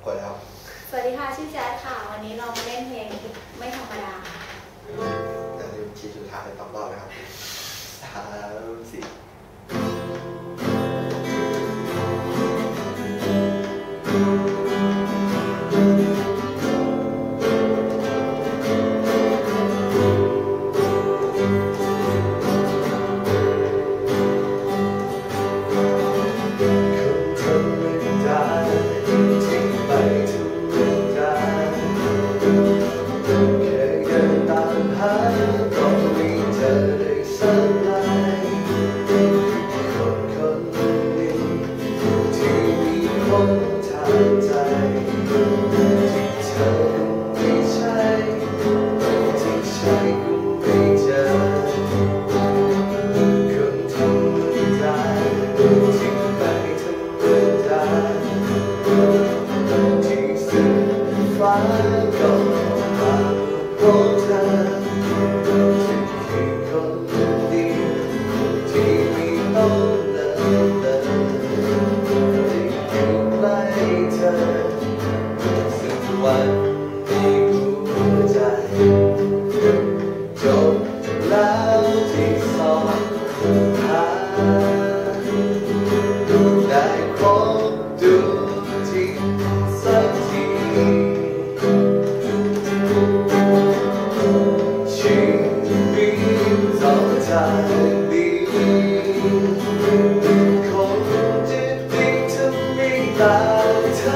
กดแล้วสวัสดีค่ะชื่อแจ๊สค่ะวันนี้เรามาเล่นเพลงไม่ธรรมดาอย่าลืมคีย์สุดท้ายตอบรอบนะครับ3 4ฟ้าก็มาพบเธอฉันคือคนเดียวที่มีต้องเลิกได้อยู่ใกล้เธอสักวันในหัวใจจบแล้วที่สองทางได้พบดูที่สักทีจากนี้คงจะดีถ้ามีแต่เธอ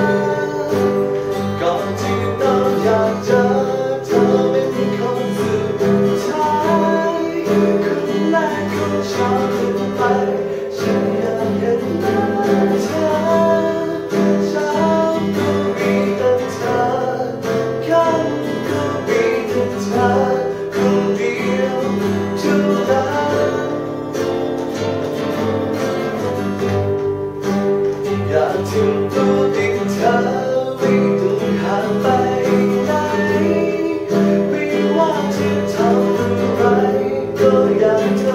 ก่อนที่ต้องอยากเจอเธอเป็นคนสุดท้ายคนแรกของฉันไปฉันอยากเห็นหน้าเธอเช้าก็มีแต่เธอค่ำก็มีแต่เธอคนเดียวอยากถึงตัวติดเธอไม่ต้องห่างไปไหนไม่ว่าจะทำอะไรก็อยากเธอ